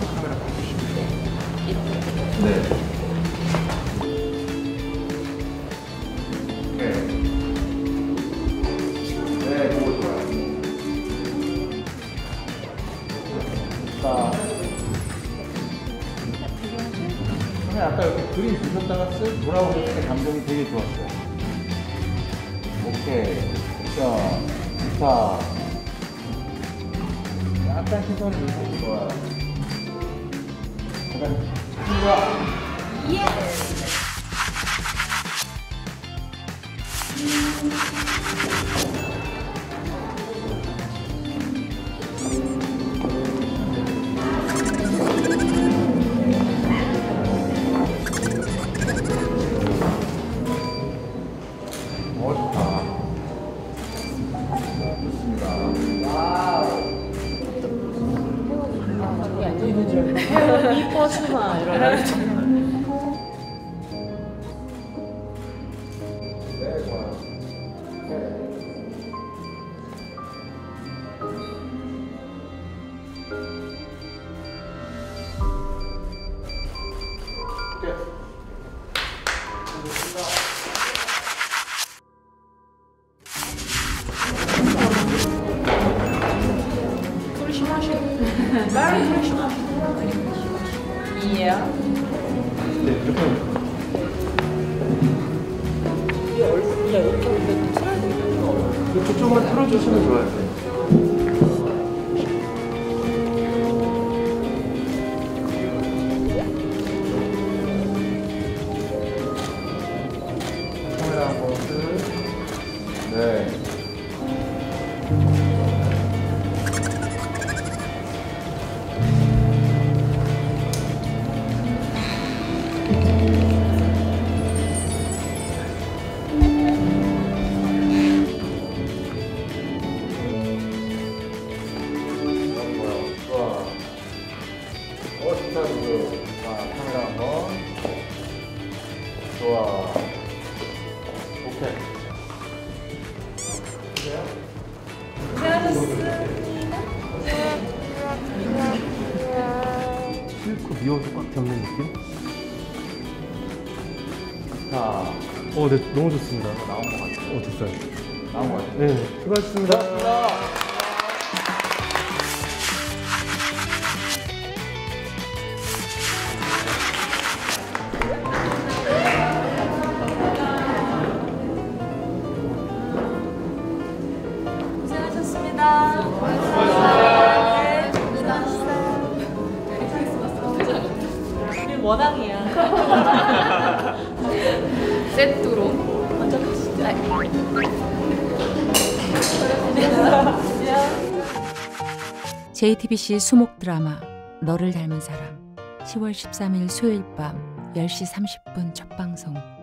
카메라 봐주시면 이렇게. 네. 네. 네, 그거 좋아요. 자, 선생님 아까 이렇게 그림 보셨다가 쓱 돌아오셨을 때 감정이 되게 좋았어요. 오케이. 자, 좋다. 약간 시선을 주셔도 좋아요. 약간 친구야. 예스. 멋있다. 좋습니다. 와우. 저기 앉아있는 줄 알고 이뻐주마 이러면서. 네, 좋아요. 네. 오케이. 좋습니다. Very Christmas. Yeah. 네, 이렇게. 이렇게 좀만 틀어주시면 좋아요. 카메라 한번 쓱. 네. 좋다, 지금. 자, 카메라 한 번. 좋아. 오케이. 그래요? 실컷 미워서 꽉 잡는 느낌? 자, 네, 너무 좋습니다. 나온 것 같아요. 됐어요. 나온 것 같아요. 네, 수고하셨습니다. 고맙습니다. 고생하셨습니다. 우리 원앙이야. 세트로 먼저 가시죠. JTBC 수목 드라마 너를 닮은 사람 10월 13일 수요일 밤 10시 30분 첫 방송.